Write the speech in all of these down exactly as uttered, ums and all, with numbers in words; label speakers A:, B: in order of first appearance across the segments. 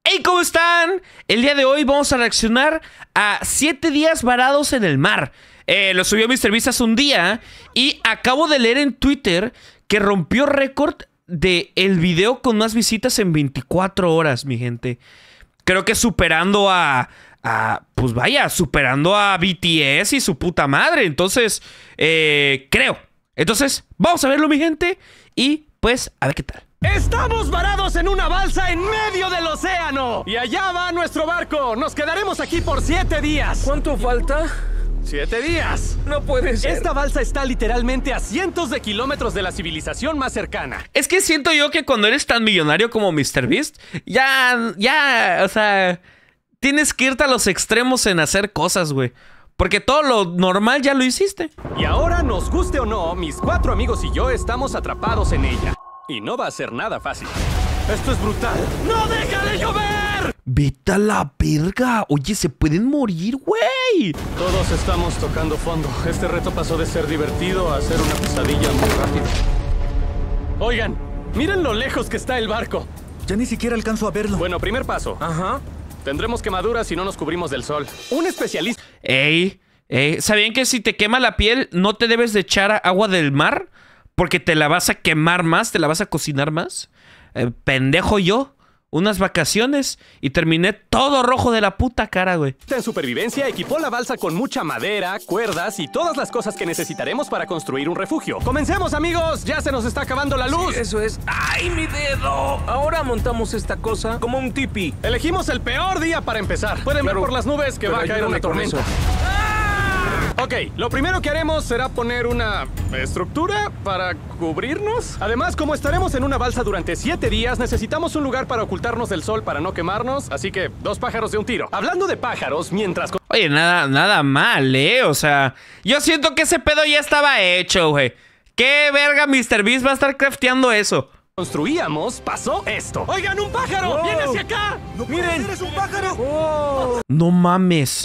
A: Hey, ¿cómo están? El día de hoy vamos a reaccionar a siete días varados en el mar. Eh, lo subió MrBeast hace un día y acabo de leer en Twitter que rompió récord de el video con más visitas en veinticuatro horas, mi gente. Creo que superando a... a pues vaya, superando a B T S y su puta madre. Entonces, eh, creo. Entonces, vamos a verlo, mi gente. Y, pues, a ver qué tal.
B: ¡Estamos varados en una balsa en medio del océano! Y allá va nuestro barco. Nos quedaremos aquí por siete días.
C: ¿Cuánto falta?
B: ¡Siete días!
C: No puede ser.
B: Esta balsa está literalmente a cientos de kilómetros de la civilización más cercana.
A: Es que siento yo que cuando eres tan millonario como MrBeast, ya, ya, o sea, tienes que irte a los extremos en hacer cosas, güey. Porque todo lo normal ya lo hiciste.
B: Y ahora, nos guste o no, mis cuatro amigos y yo estamos atrapados en ella. Y no va a ser nada fácil. ¡Esto es brutal! ¡No deja de llover!
A: Vete a la verga. Oye, se pueden morir, güey.
B: Todos estamos tocando fondo. Este reto pasó de ser divertido a ser una pesadilla muy rápido. Oigan, miren lo lejos que está el barco.
D: Ya ni siquiera alcanzo a verlo.
B: Bueno, primer paso.
C: Ajá.
B: Tendremos quemaduras si no nos cubrimos del sol. Un especialista...
A: Ey, ey, ¿sabían que si te quema la piel no te debes de echar agua del mar? Porque te la vas a quemar más, te la vas a cocinar más. Eh, pendejo yo. Unas vacaciones y terminé todo rojo de la puta cara, güey.
B: En supervivencia equipó la balsa con mucha madera, cuerdas y todas las cosas que necesitaremos para construir un refugio. ¡Comencemos, amigos! ¡Ya se nos está acabando la luz!
C: Sí, eso es. ¡Ay, mi dedo! Ahora montamos esta cosa como un tipi.
B: Elegimos el peor día para empezar. Pueden
C: Claro,
B: ver por las nubes que
C: pero
B: va a caer
C: ayúdame
B: una
C: con
B: tormenta.
C: eso.
B: Ok, lo primero que haremos será poner una estructura para cubrirnos. Además, como estaremos en una balsa durante siete días, necesitamos un lugar para ocultarnos del sol para no quemarnos. Así que, dos pájaros de un tiro. Hablando de pájaros, mientras...
A: Oye, nada, nada mal, ¿eh? O sea, yo siento que ese pedo ya estaba hecho, güey. ¿Qué verga MrBeast va a estar crafteando eso?
B: construíamos, pasó esto. ¡Oigan, un pájaro!
C: Wow.
B: ¡Viene hacia acá!
D: ¡No puede
B: ¡Miren!
D: ser, es un pájaro!
C: Oh.
A: No mames.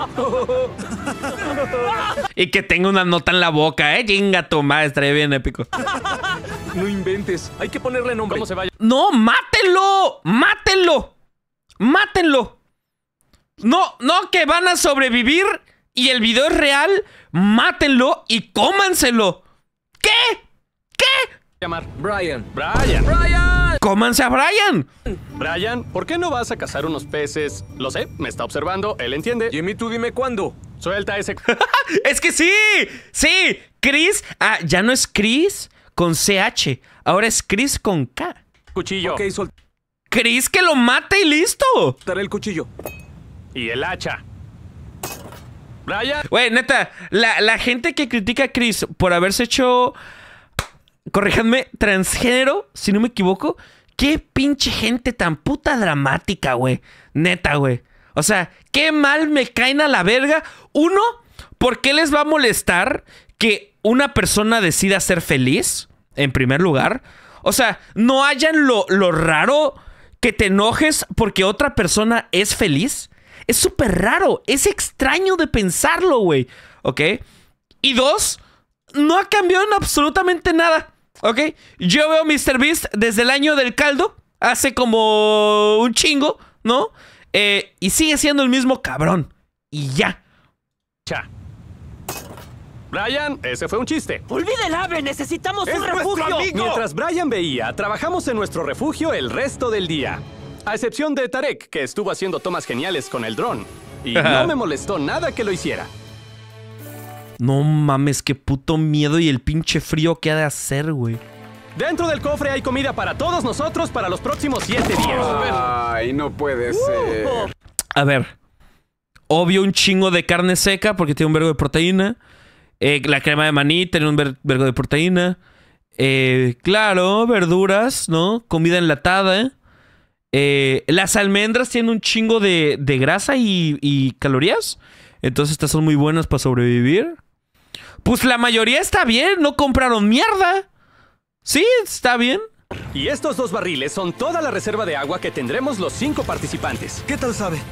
A: Y que tenga una nota en la boca, ¿eh? Chinga tu madre, estaría bien épico.
C: No inventes. Hay que ponerle nombre.
B: ¿Cómo se vaya?
A: ¡No, mátenlo! ¡Mátenlo! ¡Mátenlo! No, no, que van a sobrevivir y el video es real. Mátenlo y cómanselo. ¿Qué? ¿Qué?
B: Llamar.
C: Brian.
B: Brian.
C: ¡Brian!
A: ¡Cómanse a Brian!
B: Brian, ¿por qué no vas a cazar unos peces? Lo sé, me está observando, él entiende.
C: Jimmy, tú dime cuándo.
B: Suelta ese...
A: ¡Es que sí! ¡Sí! Chris... Ah, ya no es Chris con C H. Ahora es Chris con K.
B: cuchillo.
C: Ok, soltaré
A: Chris, que lo mate y listo.
C: el cuchillo.
B: Y el hacha. Brian.
A: Güey, neta, la, la gente que critica a Chris por haberse hecho... Corríjanme, transgénero, si no me equivoco. Qué pinche gente tan puta dramática, güey. Neta, güey. O sea, qué mal me caen a la verga. Uno, ¿por qué les va a molestar que una persona decida ser feliz? En primer lugar. O sea, no hayan lo, lo raro que te enojes porque otra persona es feliz. Es súper raro. Es extraño de pensarlo, güey. ¿Ok? Y dos, no ha cambiado en absolutamente nada. ¿Ok? Yo veo MrBeast desde el año del caldo. Hace como un chingo, ¿no? Eh, y sigue siendo el mismo cabrón. Y ya.
B: Cha. Brian, ese fue un chiste.
E: ¡Olvide el ave! ¡Necesitamos
B: ¡Es
E: un
B: nuestro
E: refugio!
B: amigo! Mientras Brian veía, trabajamos en nuestro refugio el resto del día. A excepción de Tarek, que estuvo haciendo tomas geniales con el dron. Y no me molestó nada que lo hiciera.
A: No mames, qué puto miedo y el pinche frío que ha de hacer, güey.
B: Dentro del cofre hay comida para todos nosotros para los próximos siete días.
C: Ay, no puede ser.
A: A ver. Obvio un chingo de carne seca porque tiene un vergo de proteína. Eh, la crema de maní tiene un ver vergo de proteína. Eh, claro, verduras, ¿no? Comida enlatada, ¿eh? Eh, las almendras tienen un chingo de, de grasa y, y calorías. Entonces estas son muy buenas para sobrevivir. Pues la mayoría está bien, no compraron mierda. Sí, está bien.
B: Y estos dos barriles son toda la reserva de agua que tendremos los cinco participantes.
D: ¿Qué tal sabe?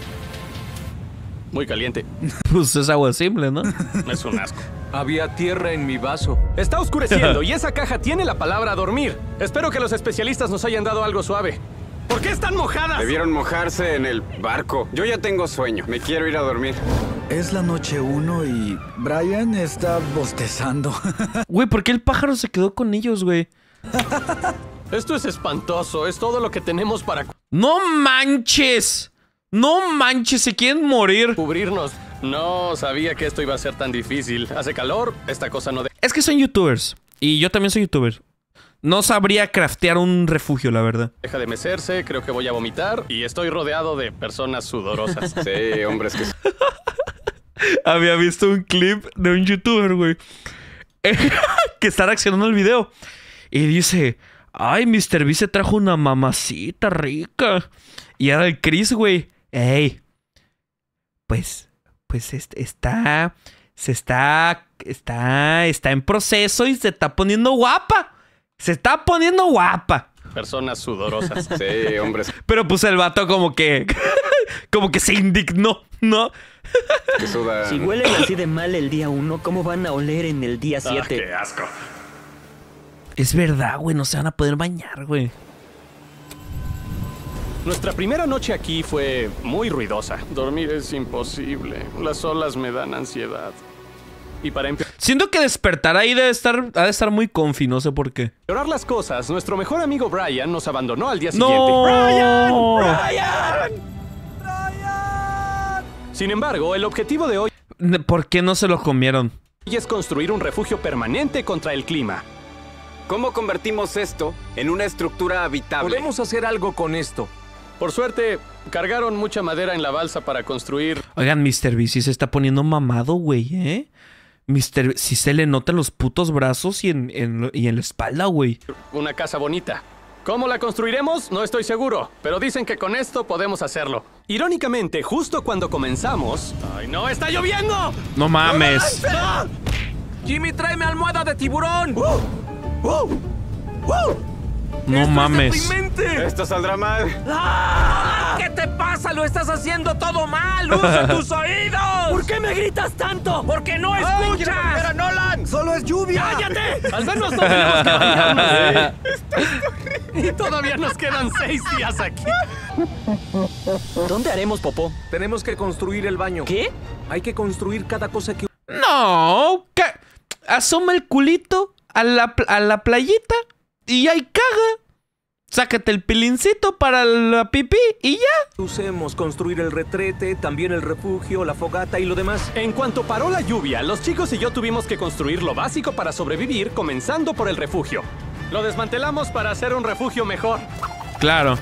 B: Muy caliente.
A: Pues es agua simple, ¿no?
B: Es un asco.
C: Había tierra en mi vaso.
B: Está oscureciendo y esa caja tiene la palabra dormir. Espero que los especialistas nos hayan dado algo suave. ¿Por qué están mojadas?
E: Debieron mojarse en el barco. Yo ya tengo sueño. Me quiero ir a dormir.
D: Es la noche uno y Brian está bostezando.
A: Güey, ¿por qué el pájaro se quedó con ellos, güey?
B: Esto es espantoso. Es todo lo que tenemos para
A: ¡No manches! ¡No manches! Se quieren morir.
B: cubrirnos. No sabía que esto iba a ser tan difícil. Hace calor, esta cosa no... De
A: Es que son youtubers. Y yo también soy youtuber. No sabría craftear un refugio, la verdad.
B: deja de mecerse, creo que voy a vomitar. Y estoy rodeado de personas sudorosas.
E: Sí, hombres que...
A: Había visto un clip de un youtuber, güey, que está reaccionando al video. Y dice, ay, mister B se trajo una mamacita rica. Y era el Chris, güey. Ey, pues, pues este, está, se está, está, está en proceso y se está poniendo guapa. Se está poniendo guapa.
B: Personas sudorosas.
E: Sí, hombres
A: Pero pues el vato como que, como que se indignó, ¿no?
E: que sudan.
F: Si huelen así de mal el día uno, ¿cómo van a oler en el día
B: Ah,
F: siete?
B: qué asco.
A: Es verdad, güey, no se van a poder bañar, güey.
B: Nuestra primera noche aquí fue muy ruidosa. Dormir es imposible. Las olas me dan ansiedad. Y para
A: Siento que despertar ahí debe estar, ha de estar muy confi, no sé por qué.
B: empeorar las cosas, nuestro mejor amigo Brian nos abandonó al día siguiente.
A: ¡No!
B: ¡Brian! ¡Brian! Sin embargo, el objetivo de hoy
A: ¿Por qué no se lo comieron?
B: es construir un refugio permanente contra el clima.
E: ¿Cómo convertimos esto en una estructura habitable?
C: Podemos hacer algo con esto.
B: Por suerte, cargaron mucha madera en la balsa para construir
A: Oigan, mister B sí se está poniendo mamado, güey, ¿eh? mister B sí se le notan los putos brazos y en, en- y en la espalda, güey.
B: una casa bonita. ¿Cómo la construiremos? No estoy seguro, pero dicen que con esto podemos hacerlo. Irónicamente, justo cuando comenzamos... ¡Ay, no! ¡Está lloviendo!
A: No mames.
C: Jimmy, tráeme almohada de tiburón.
A: No mames.
C: ¡Deprimente!
E: Esto saldrá mal.
C: ¿Qué te pasa? Lo estás haciendo todo mal. ¡Usa tus oídos!
F: ¿Por qué me gritas tanto?
C: ¡Porque no escuchas!
E: Nolan!
D: ¡Solo es lluvia!
F: ¡Cállate!
B: Al menos no tenemos que bañarnos. Y todavía nos quedan seis días aquí.
F: ¿Dónde haremos popó?
C: Tenemos que construir el baño.
F: ¿Qué?
C: Hay que construir cada cosa que...
A: No. ca- Asoma el culito a la, pl- a la playita y ahí caga. Sácate el pilincito para la pipí y ya.
C: usemos. Construir el retrete, también el refugio, la fogata y lo demás.
B: En cuanto paró la lluvia, los chicos y yo tuvimos que construir lo básico para sobrevivir, comenzando por el refugio. Lo desmantelamos para hacer un refugio mejor.
A: Claro.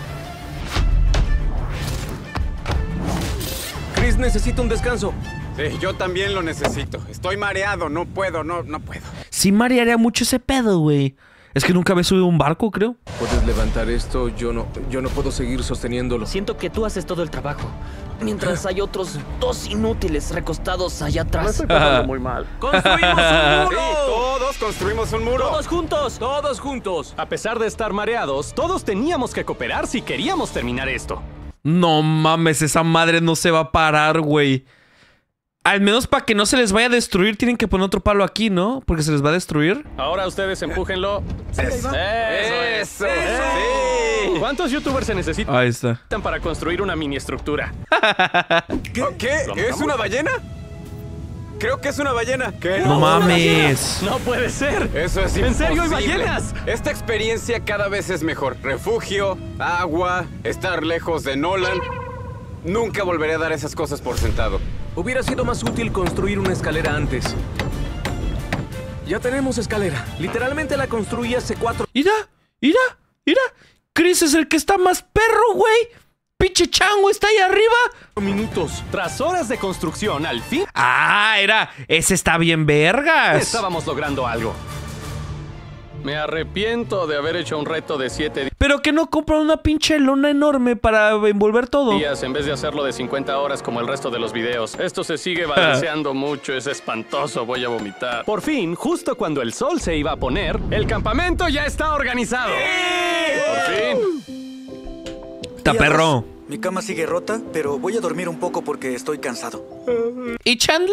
C: Chris necesita un descanso.
E: Sí, yo también lo necesito. Estoy mareado, no puedo, no, no puedo.
A: Sí marearía mucho ese pedo, güey. Es que nunca había subido a un barco, creo.
C: ¿Puedes levantar esto? Yo no, yo no puedo seguir sosteniéndolo.
F: Siento que tú haces todo el trabajo. Mientras hay otros dos inútiles recostados allá atrás.
B: muy mal.
C: ¡Construimos un
E: Sí,
C: muro!
E: todos construimos un muro.
F: ¡Todos juntos!
C: ¡Todos juntos!
B: A pesar de estar mareados, todos teníamos que cooperar si queríamos terminar esto.
A: No mames, esa madre no se va a parar, güey. Al menos para que no se les vaya a destruir, tienen que poner otro palo aquí, ¿no? Porque se les va a destruir.
B: Ahora ustedes empújenlo. Eso,
E: Eso,
B: es.
E: sí.
B: ¿Cuántos youtubers se necesitan
A: Ahí está.
B: para construir una mini estructura?
E: ¿Qué? ¿Qué? ¿Es una ballena? Creo que es una ballena. ¿Qué?
A: No mames.
B: ¡No puede ser!
E: Eso es
B: ¿En serio hay
E: imposible.
B: ballenas?
E: Esta experiencia cada vez es mejor. Refugio, agua, estar lejos de Nolan. Nunca volveré a dar esas cosas por sentado.
C: Hubiera sido más útil construir una escalera antes. Ya tenemos escalera. Literalmente la construí hace cuatro
A: Mira, mira, mira. Chris es el que está más perro, güey. Pinche chango está ahí arriba.
C: minutos.
B: Tras horas de construcción, al fin
A: Ah, era. Ese está bien vergas.
B: estábamos logrando algo. Me arrepiento de haber hecho un reto de siete
A: Pero que no compran una pinche lona enorme para envolver todo.
B: días en vez de hacerlo de cincuenta horas como el resto de los videos. Esto se sigue balanceando mucho, es espantoso, voy a vomitar. Por fin, justo cuando el sol se iba a poner, el campamento ya está organizado. Por fin.
A: Está perro.
D: Mi cama sigue rota, pero voy a dormir un poco porque estoy cansado.
A: ¿Y Chandler?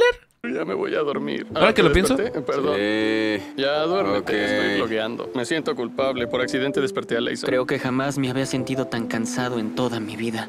B: Ya me voy a dormir.
A: Ahora
B: Ah,
A: que
B: ¿te
A: lo pienso.
B: desperté? Perdón.
E: Sí.
B: Ya duérmete,
E: Ok.
B: estoy blogueando. Me siento culpable. Por accidente desperté a Leisa.
F: Creo que jamás me había sentido tan cansado en toda mi vida.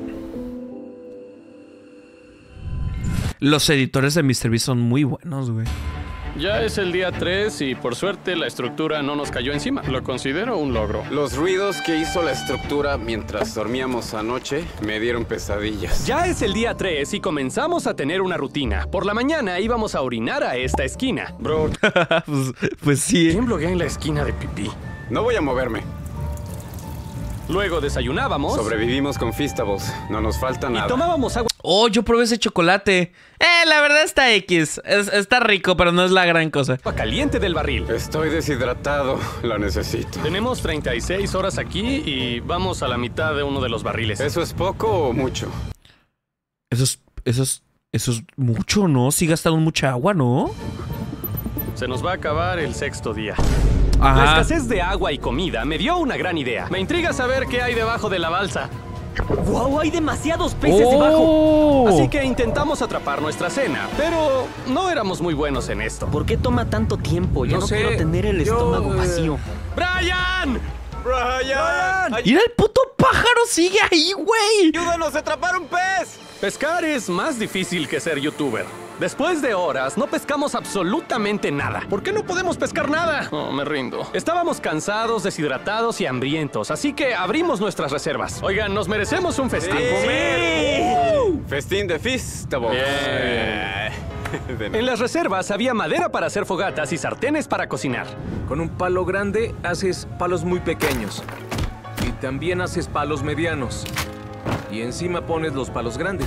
A: Los editores de míster Beast son muy buenos, güey.
B: Ya es el día tres y por suerte la estructura no nos cayó encima. Lo considero un logro.
E: Los ruidos que hizo la estructura mientras dormíamos anoche me dieron pesadillas.
B: Ya es el día tres y comenzamos a tener una rutina. Por la mañana íbamos a orinar a esta esquina. Bro,
A: pues, pues sí.
B: ¿quién bloguea en la esquina de pipí?
E: No voy a moverme.
B: Luego desayunábamos
E: Sobrevivimos con Feastables. No nos falta
B: y
E: nada.
B: tomábamos agua
A: Oh, yo probé ese chocolate. Eh, la verdad está X. Es- está rico, pero no es la gran cosa.
B: caliente del barril.
E: Estoy deshidratado. Lo necesito.
B: Tenemos treinta y seis horas aquí y vamos a la mitad de uno de los barriles.
E: ¿Eso es poco o mucho?
A: Eso es, eso es, eso es mucho, ¿no? Sí gastamos mucha agua, ¿no?
B: Se nos va a acabar el sexto día. La
A: Ajá.
B: escasez de agua y comida me dio una gran idea. Me intriga saber qué hay debajo de la balsa.
F: ¡Wow! Hay demasiados peces debajo.
A: Oh.
B: Así que intentamos atrapar nuestra cena, pero no éramos muy buenos en esto.
F: ¿Por qué toma tanto tiempo? Ya
C: No
F: no,
C: sé,
F: quiero tener el
C: yo,
F: estómago
C: eh,
F: vacío.
B: ¡Brian!
E: ¡Brian!
A: Mira, el puto pájaro sigue ahí, güey.
E: ¡Ayúdanos a atrapar un pez!
B: Pescar es más difícil que ser youtuber. Después de horas, no pescamos absolutamente nada. ¿Por qué no podemos pescar nada? No, me rindo. Estábamos cansados, deshidratados y hambrientos, así que abrimos nuestras reservas. Oigan, nos merecemos un festín.
E: Festín de Feastables.
B: Bien.
E: De
B: En las reservas había madera para hacer fogatas y sartenes para cocinar.
C: Con un palo grande haces palos muy pequeños. Y también haces palos medianos. Y encima pones los palos grandes.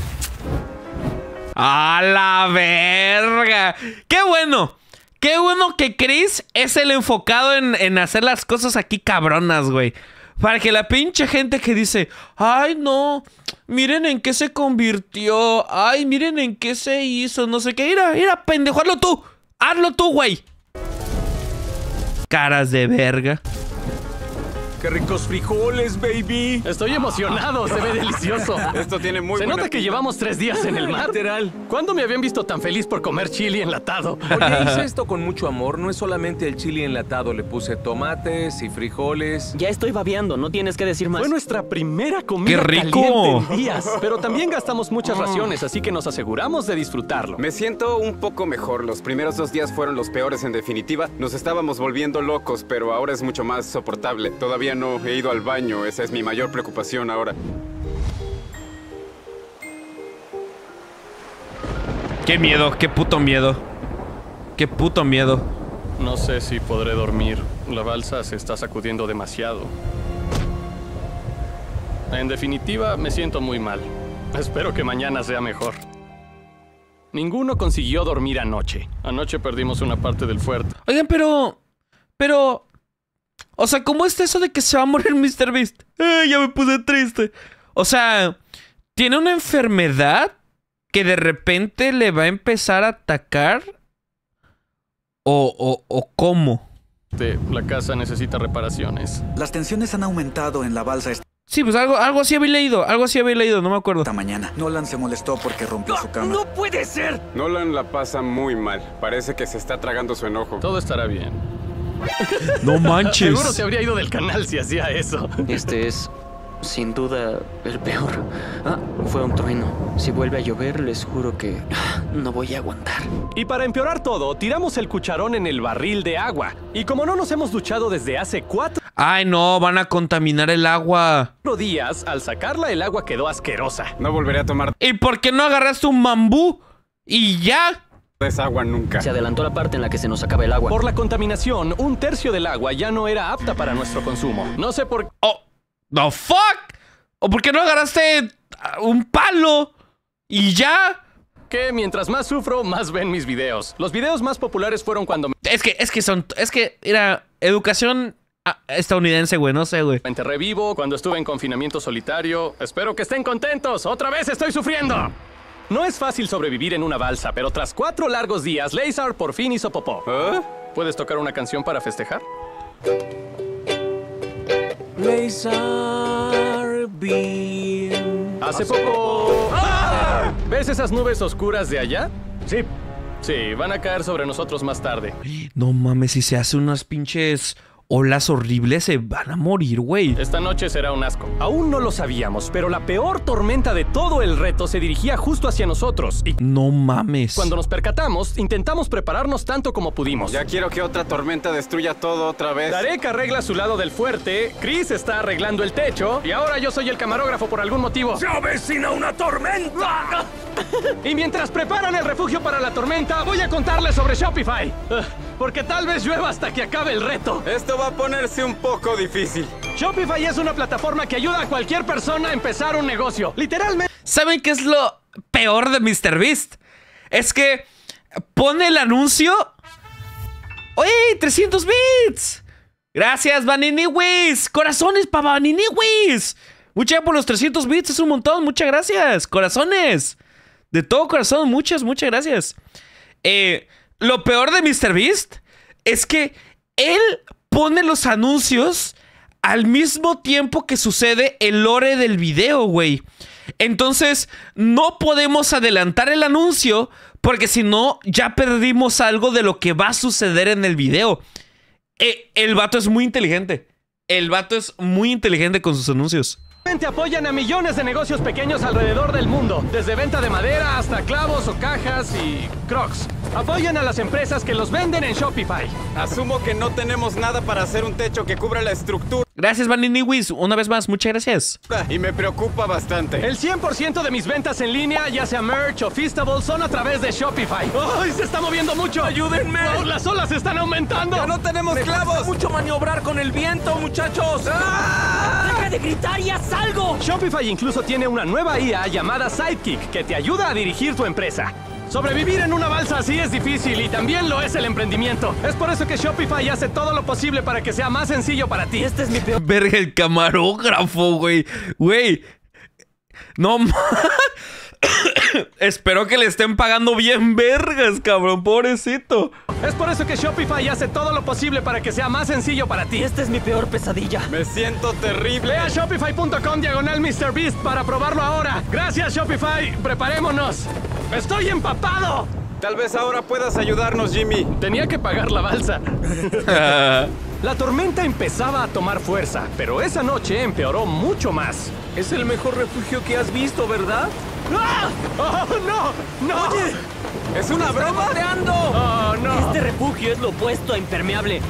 A: ¡A la verga! ¡Qué bueno! ¡Qué bueno que Chris es el enfocado en, en hacer las cosas aquí cabronas, güey! Para que la pinche gente que dice, ay, no, miren en qué se convirtió, ay, miren en qué se hizo, no sé qué, mira, mira, pendejo, hazlo tú, hazlo tú, güey. Caras de verga.
C: ¡Qué ricos frijoles, baby!
B: Estoy emocionado, se ve delicioso.
E: Esto tiene muy
B: Se
E: buena
B: nota que
E: pinta.
B: llevamos tres días en el mar.
C: Literal.
B: ¿Cuándo me habían visto tan feliz por comer chili enlatado?
C: Oye, hice esto con mucho amor. No es solamente el chili enlatado. Le puse tomates y frijoles.
F: Ya estoy babeando, no tienes que decir más.
B: Fue nuestra primera comida
A: ¡Qué rico!
B: caliente en días. Pero también gastamos muchas raciones, así que nos aseguramos de disfrutarlo.
E: Me siento un poco mejor. Los primeros dos días fueron los peores en definitiva. Nos estábamos volviendo locos, pero ahora es mucho más soportable. Todavía no he ido al baño. Esa es mi mayor preocupación ahora.
A: Qué miedo, qué puto miedo. Qué puto miedo.
B: No sé si podré dormir. La balsa se está sacudiendo demasiado. En definitiva, me siento muy mal. Espero que mañana sea mejor. Ninguno consiguió dormir anoche. Anoche perdimos una parte del fuerte.
A: Oigan, pero... Pero... O sea, ¿cómo está eso de que se va a morir míster Beast? Ay, ya me puse triste. O sea, ¿tiene una enfermedad que de repente le va a empezar a atacar? ¿O, o, o cómo?
B: La casa necesita reparaciones.
D: Las tensiones han aumentado en la balsa
A: Sí, pues algo, algo así había leído. Algo así había leído, no me acuerdo.
D: esta mañana. Nolan se molestó porque rompió su cama.
F: ¡No puede ser!
E: Nolan la pasa muy mal. Parece que se está tragando su enojo.
B: Todo estará bien.
A: No manches.
B: Seguro se habría ido del canal si hacía eso.
F: Este es, sin duda, el peor. Ah, fue un trueno. Si vuelve a llover, les juro que ah, no voy a aguantar.
B: Y para empeorar todo, tiramos el cucharón en el barril de agua. Y como no nos hemos duchado desde hace cuatro
A: Ay, no, van a contaminar el agua.
B: días, al sacarla el agua quedó asquerosa.
E: No volveré a tomar
A: ¿Y por qué no agarraste un bambú? Y ya.
E: esa agua nunca.
F: Se adelantó la parte en la que se nos acaba el agua.
B: Por la contaminación, un tercio del agua ya no era apta para nuestro consumo. No sé por qué.
A: Oh, the fuck. ¿O por qué no agarraste uh, un palo? Y ya.
B: Que mientras más sufro, más ven mis videos. Los videos más populares fueron cuando me
A: Es que, es que son, es que era educación ah, estadounidense, güey, no sé, güey.
B: enterré vivo, cuando estuve en confinamiento solitario. Espero que estén contentos. ¡Otra vez estoy sufriendo! No es fácil sobrevivir en una balsa, pero tras cuatro largos días, Lazar por fin hizo popó.
E: ¿Ah?
B: ¿Puedes tocar una canción para festejar?
C: Lazar Beam.
B: Hace poco... ¡Ah! ¿Ves esas nubes oscuras de allá? Sí, sí, van a caer sobre nosotros más tarde.
A: No mames, si se hace unas pinches olas horribles, se van a morir, güey.
B: Esta noche será un asco. Aún no lo sabíamos, pero la peor tormenta de todo el reto se dirigía justo hacia nosotros. Y
A: No mames.
B: cuando nos percatamos, intentamos prepararnos tanto como pudimos.
E: Ya quiero que otra tormenta destruya todo otra vez.
B: Darek arregla su lado del fuerte, Chris está arreglando el techo y ahora yo soy el camarógrafo por algún motivo.
C: ¡Se avecina una tormenta!
B: Y mientras preparan el refugio para la tormenta, voy a contarles sobre Shopify. Uh, Porque tal vez llueva hasta que acabe el reto.
E: Esto va a ponerse un poco difícil.
B: Shopify es una plataforma que ayuda a cualquier persona a empezar un negocio. Literalmente.
A: ¿Saben qué es lo peor de MrBeast? Es que pone el anuncio. ¡Oye! ¡trescientos bits! Gracias, Vaniniwis. Corazones para Vaniniwis. Muchas gracias por los trescientos bits. Es un montón. Muchas gracias. Corazones. De todo corazón. Muchas, muchas gracias. Eh, lo peor de MrBeast es que él pone los anuncios al mismo tiempo que sucede el lore del video, güey. Entonces, no podemos adelantar el anuncio porque si no, ya perdimos algo de lo que va a suceder en el video. Eh, el vato es muy inteligente. El vato es muy inteligente con sus anuncios.
B: Apoyan a millones de negocios pequeños alrededor del mundo, desde venta de madera hasta clavos o cajas y crocs. Apoyan a las empresas que los venden en Shopify.
E: Asumo que no tenemos nada para hacer un techo que cubra la estructura.
A: Gracias, Vaniniwis. Una vez más, muchas gracias.
E: Y me preocupa bastante.
B: El cien por ciento de mis ventas en línea, ya sea merch o Feastables, son a través de Shopify. ¡Ay, se está moviendo mucho!
C: ¡Ayúdenme!
B: Oh, las olas están aumentando.
E: ¡Ya no tenemos
C: ¡Me
E: clavos!
C: cuesta mucho maniobrar con el viento, muchachos! ¡Ah!
G: ¡Deja de gritar y haz algo!
B: Shopify incluso tiene una nueva I A llamada Sidekick que te ayuda a dirigir tu empresa. Sobrevivir en una balsa así es difícil y también lo es el emprendimiento. Es por eso que Shopify hace todo lo posible para que sea más sencillo para ti.
G: Este es mi peor.
A: Verga, el camarógrafo, güey. Güey. No ma- Espero que le estén pagando bien vergas, cabrón. Pobrecito.
B: Es por eso que Shopify hace todo lo posible para que sea más sencillo para ti.
G: Este es mi peor pesadilla.
E: Me siento terrible.
B: Ve a shopify.com diagonal MrBeast para probarlo ahora. Gracias, Shopify. Preparémonos. ¡Estoy empapado!
E: Tal vez ahora puedas ayudarnos, Jimmy.
B: Tenía que pagar la balsa. La tormenta empezaba a tomar fuerza, pero esa noche empeoró mucho más.
C: Es el mejor refugio que has visto, ¿verdad?
B: ¡Ah! ¡Oh, no! ¡No!
G: ¡Oye!
C: ¡Es una broma! ¡Mareando!
B: ¡Oh, no!
G: Este refugio es lo opuesto a impermeable.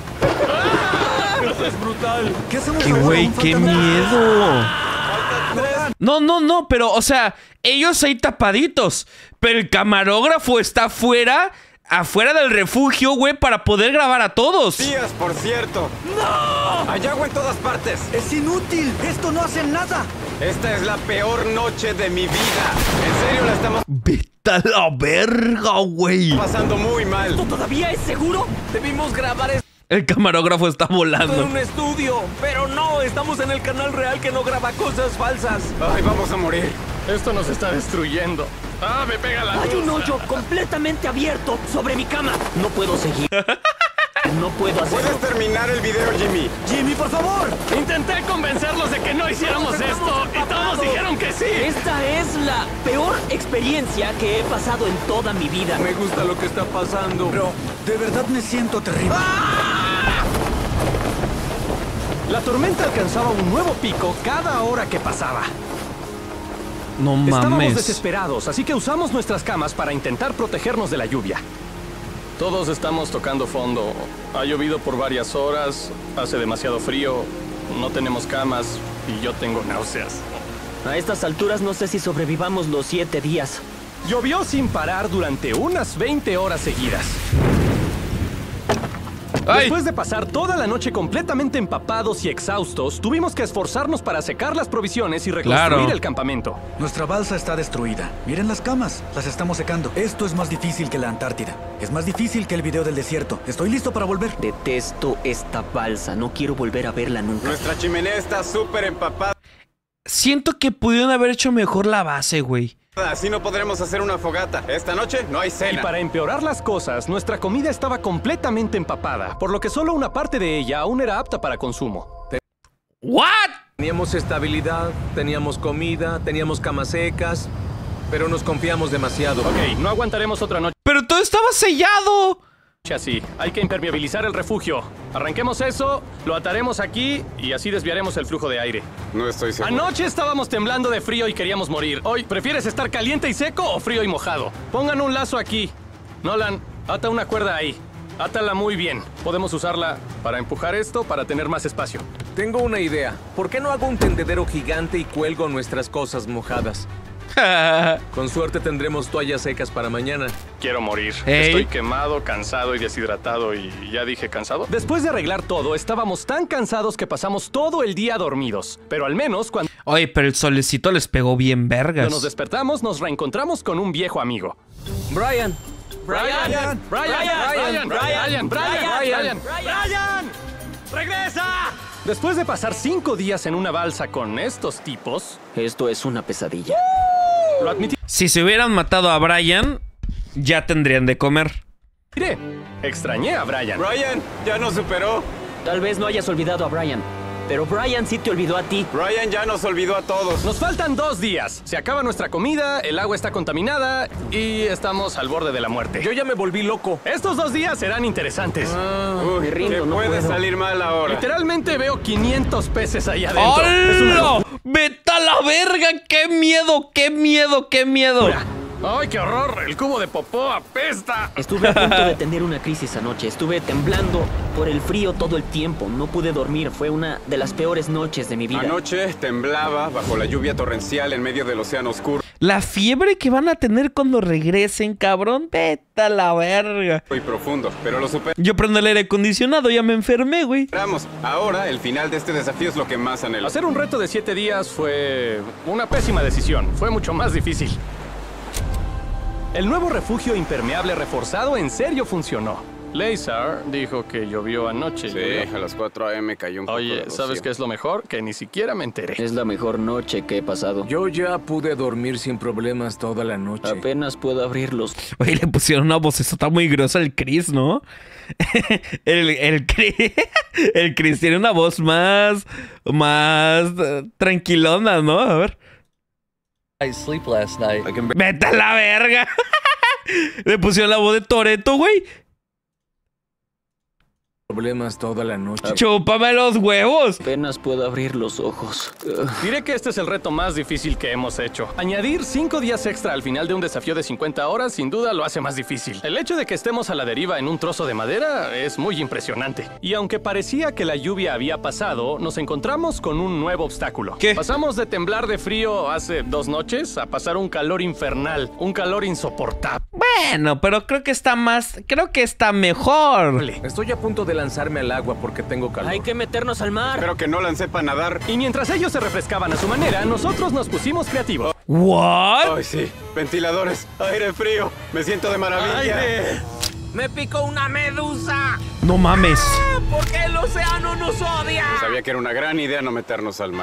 C: ¡Eso es brutal!
D: ¿Qué hacemos
A: ¡Qué
D: ahora?
A: güey,
D: Aún
A: qué
D: falta mucho.
A: miedo! No, no, no, pero, o sea, ellos ahí tapaditos. Pero el camarógrafo está afuera, afuera del refugio, güey, para poder grabar a todos.
E: Días, por cierto. ¡No! Hay agua en todas partes.
D: ¡Es inútil! ¡Esto no hace nada!
E: Esta es la peor noche de mi vida. En serio, la estamos
A: Vete a la verga, güey.
E: pasando muy mal.
G: ¿Esto todavía es seguro?
C: Debimos grabar esto
A: El camarógrafo está
C: en
A: volando.
C: un estudio. Pero no, estamos en el canal real que no graba cosas falsas.
E: Ay, vamos a morir.
B: Esto nos está destruyendo. ¡Ah, me pega la
G: Hay
B: luz!
G: un hoyo completamente abierto sobre mi cama. No puedo seguir. No puedo hacerlo.
E: ¿Puedes terminar el video, Jimmy?
D: ¡Jimmy, por favor!
B: Intenté convencerlos de que no hiciéramos esto y todos dijeron que sí.
G: Esta es la peor experiencia que he pasado en toda mi vida.
C: Me gusta lo que está pasando.
D: Pero de verdad me siento terrible.
B: La tormenta alcanzaba un nuevo pico cada hora que pasaba.
A: No
B: Estábamos
A: mames.
B: desesperados, así que usamos nuestras camas para intentar protegernos de la lluvia. Todos estamos tocando fondo. Ha llovido por varias horas, hace demasiado frío, no tenemos camas y yo tengo náuseas.
G: A estas alturas no sé si sobrevivamos los siete días.
B: Llovió sin parar durante unas veinte horas seguidas.
A: ¡Ay!
B: Después de pasar toda la noche completamente empapados y exhaustos, tuvimos que esforzarnos para secar las provisiones y reconstruir
A: Claro.
B: el campamento.
D: Nuestra balsa está destruida. Miren las camas. Las estamos secando. Esto es más difícil que la Antártida. Es más difícil que el video del desierto. Estoy listo para volver.
G: Detesto esta balsa. No quiero volver a verla nunca.
E: Nuestra chimenea está súper empapada.
A: Siento que pudieron haber hecho mejor la base, güey.
E: Así no podremos hacer una fogata. Esta noche no hay
B: Y
E: cena.
B: para empeorar las cosas, nuestra comida estaba completamente empapada, por lo que solo una parte de ella aún era apta para consumo.
A: ¿What?
C: Teníamos estabilidad, teníamos comida, teníamos camas secas. pero nos confiamos demasiado.
B: Ok, no aguantaremos otra noche
A: ¡Pero todo estaba sellado!
B: así. Hay que impermeabilizar el refugio. Arranquemos eso, lo ataremos aquí y así desviaremos el flujo de aire.
E: No estoy seguro.
B: Anoche estábamos temblando de frío y queríamos morir. Hoy, ¿prefieres estar caliente y seco o frío y mojado? Pongan un lazo aquí. Nolan, ata una cuerda ahí. Átala muy bien. Podemos usarla para empujar esto para tener más espacio.
C: Tengo una idea. ¿Por qué no hago un tendedero gigante y cuelgo nuestras cosas mojadas? Con suerte tendremos toallas secas para mañana.
B: Quiero morir.
A: Ey.
B: Estoy quemado, cansado y deshidratado y ya dije cansado. Después de arreglar todo, estábamos tan cansados que pasamos todo el día dormidos. Pero al menos cuando
A: Oye, pero el solecito les pegó bien vergas.
B: nos despertamos, nos reencontramos con un viejo amigo.
C: Brian.
B: Brian, Brian, Brian, Brian, Brian, Brian, Brian, Brian, regresa. Después de pasar cinco días en una balsa con estos tipos,
G: Esto es una pesadilla.
B: lo admitiré,
A: Si se hubieran matado a Brian, ya tendrían de comer.
B: extrañé a Brian.
E: Brian, ya nos superó.
G: Tal vez no hayas olvidado a Brian, pero Brian sí te olvidó a ti.
E: Brian ya nos olvidó a todos.
B: Nos faltan dos días. Se acaba nuestra comida, el agua está contaminada y estamos al borde de la muerte.
C: Yo ya me volví loco.
B: Estos dos días serán interesantes.
E: Uy,
G: me rindo,
E: ¿qué
G: no
E: puede
G: puedo.
E: salir mal ahora?
B: Literalmente veo quinientos peces ahí adentro. Es una
A: ¡Hola! ¡Vete a la verga! ¡Qué miedo! ¡Qué miedo! ¡Qué miedo!
B: locura. ¡Ay, qué horror! El cubo de popó apesta.
G: Estuve a punto de tener una crisis anoche. Estuve temblando por el frío todo el tiempo. No pude dormir. Fue una de las peores noches de mi vida.
E: Anoche temblaba bajo la lluvia torrencial en medio del océano oscuro
A: La fiebre que van a tener cuando regresen, cabrón. Vete a la verga.
E: y profundo, pero lo
A: Yo prendo el aire acondicionado, ya me enfermé, güey.
E: superamos. Ahora, el final de este desafío es lo que más anhelo.
B: Hacer un reto de siete días fue una pésima decisión. Fue mucho más difícil. El nuevo refugio impermeable reforzado en serio funcionó. Lazar dijo que llovió anoche.
E: Sí,
B: ¿verdad?
E: a las cuatro a eme cayó un poco de
B: Oye,
E: rocío.
B: ¿sabes qué es lo mejor? Que ni siquiera me enteré.
G: Es la mejor noche que he pasado.
C: Yo ya pude dormir sin problemas toda la noche.
G: Apenas puedo abrirlos.
A: Oye, le pusieron una vocesota muy gruesa al Chris, ¿no? el, el, Chris, el Chris tiene una voz más... Más... eh, tranquilona, ¿no? A ver.
H: I sleep last night. I can
A: ¡Vete a la verga! Le pusieron la voz de Toretto, güey.
C: Problemas toda la noche.
A: ¡Chúpame los huevos!
G: Apenas puedo abrir los ojos. Ugh.
B: Diré que este es el reto más difícil que hemos hecho. Añadir cinco días extra al final de un desafío de cincuenta horas sin duda lo hace más difícil. El hecho de que estemos a la deriva en un trozo de madera es muy impresionante. Y aunque parecía que la lluvia había pasado, nos encontramos con un nuevo obstáculo.
A: ¿Qué?
B: Pasamos de temblar de frío hace dos noches a pasar un calor infernal, un calor insoportable.
A: Bueno, pero creo que está más... Creo que está mejor.
C: Estoy a punto de lanzarme al agua porque tengo calor.
G: Hay que meternos al mar.
E: Espero que Nolan sepa nadar.
B: Y mientras ellos se refrescaban a su manera, nosotros nos pusimos creativos.
A: ¿What?
E: Ay, sí. Ventiladores, aire frío. Me siento de maravilla.
B: ¡Aire!
C: ¡Me picó una medusa!
A: No mames.
G: ¿Por qué el océano nos odia?
E: Sabía que era una gran idea no meternos al mar.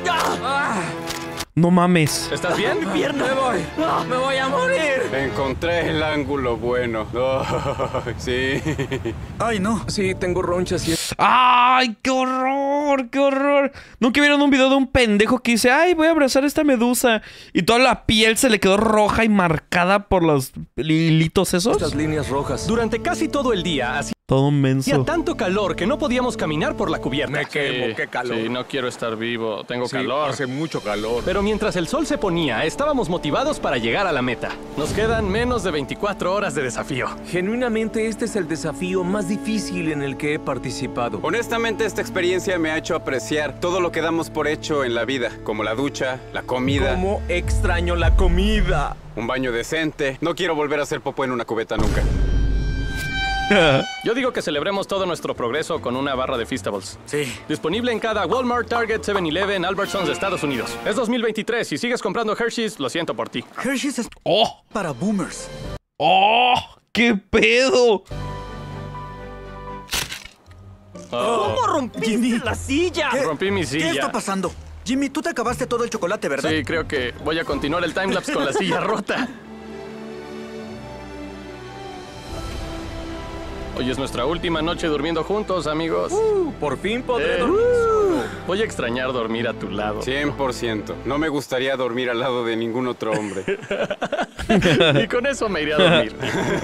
A: No mames.
B: ¿Estás bien?
G: ¡Pierna! ¡Me voy! ¡Me voy a morir!
E: Encontré el ángulo bueno. Ay, sí.
D: Ay, no.
C: Sí, tengo ronchas y...
A: ¡Ay, qué horror! ¡Qué horror! ¿Nunca vieron un video de un pendejo que dice, ay, voy a abrazar a esta medusa? Y toda la piel se le quedó roja y marcada por los hilitos esos.
C: Estas líneas rojas.
B: Durante casi todo el día hacía
A: Todo menso.
B: tanto calor que no podíamos caminar por la cubierta.
C: Me quemo,
B: Sí,
C: qué calor.
B: Sí, no quiero estar vivo, tengo
C: Sí,
B: calor.
C: hace mucho calor.
B: Pero mientras el sol se ponía, estábamos motivados para llegar a la meta. Nos quedan menos de veinticuatro horas de desafío.
C: Genuinamente, este es el desafío más difícil en el que he participado.
E: Honestamente, esta experiencia me ha hecho apreciar todo lo que damos por hecho en la vida, como la ducha, la comida,
C: ¿Cómo extraño la comida?
E: un baño decente. No quiero volver a hacer popó en una cubeta nunca.
B: Yo digo que celebremos todo nuestro progreso con una barra de Feastables.
D: Sí.
B: Disponible en cada Walmart, Target, seven eleven, Albertsons de Estados Unidos. Es dos mil veintitrés. Si sigues comprando Hershey's, lo siento por ti.
D: Hershey's es
A: ¡Oh!
D: para boomers.
A: ¡Oh! ¡Qué pedo!
B: Oh,
G: ¿Cómo rompiste
D: Jimmy.
G: la silla?
D: ¿Qué?
B: rompí mi silla.
D: ¿Qué está pasando? Jimmy, tú te acabaste todo el chocolate, ¿verdad?
B: Sí, creo que voy a continuar el timelapse con la silla rota. Hoy es nuestra última noche durmiendo juntos, amigos.
C: Por fin podré
B: Eh.
C: dormir solo.
B: Voy a extrañar dormir a tu lado.
E: cien por ciento. No me gustaría dormir al lado de ningún otro hombre.
B: Y con eso me iré a dormir.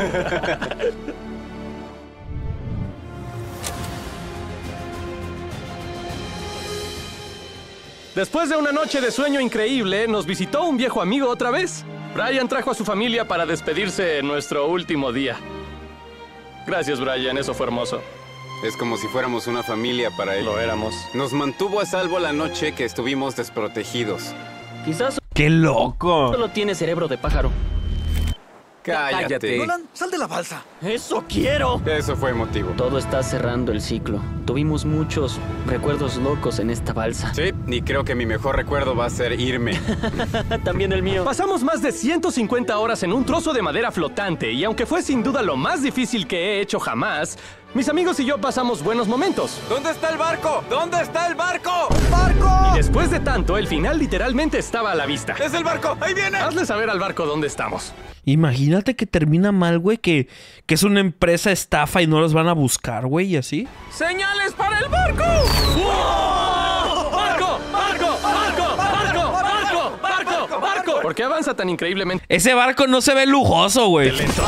B: Después de una noche de sueño increíble, nos visitó un viejo amigo otra vez. Brian trajo a su familia para despedirse en nuestro último día. Gracias, Brian, eso fue hermoso.
E: Es como si fuéramos una familia para él.
B: Lo éramos.
E: Nos mantuvo a salvo la noche que estuvimos desprotegidos.
G: Quizás
A: ¡Qué loco!
G: solo tiene cerebro de pájaro.
E: Cállate.
C: Cállate.
D: Nolan, sal de la balsa.
G: ¡Eso quiero!
E: Eso fue emotivo.
G: Todo está cerrando el ciclo. Tuvimos muchos recuerdos locos en esta balsa.
E: Sí, y creo que mi mejor recuerdo va a ser irme.
G: También el mío.
B: Pasamos más de ciento cincuenta horas en un trozo de madera flotante y aunque fue sin duda lo más difícil que he hecho jamás, mis amigos y yo pasamos buenos momentos.
E: ¿Dónde está el barco? ¿Dónde está el barco?
B: Y después de tanto, el final literalmente estaba a la vista.
E: ¡Es el barco! ¡Ahí viene!
B: Hazle saber al barco dónde estamos.
A: Imagínate que termina mal, güey, que, que es una empresa estafa y no los van a buscar, güey, y así.
B: ¡Señales para el barco! ¡Wow! ¡Barco! ¡Barco! ¡Barco! ¡Barco! ¡Barco! ¡Barco! ¡Barco! ¿Por qué avanza tan increíblemente
A: Ese barco no se ve lujoso, güey.
B: lento?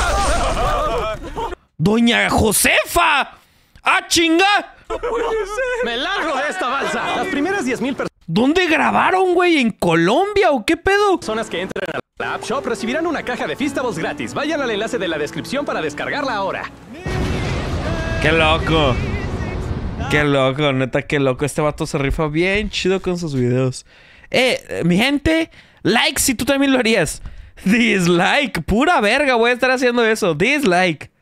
A: ¡Doña Josefa! ¡Ah, chinga!
B: ¡Me largo de esta balsa! Las primeras diez mil
A: ¿Dónde grabaron, güey? ¿En Colombia o qué pedo?
B: personas que entren a la App Shop recibirán una caja de Feastables gratis. Vayan al enlace de la descripción para descargarla ahora.
A: ¡Qué loco! ¡Qué loco! Neta, qué loco. Este vato se rifa bien chido con sus videos. Eh, mi gente, like si tú también lo harías. Dislike. Pura verga voy a estar haciendo eso. Dislike.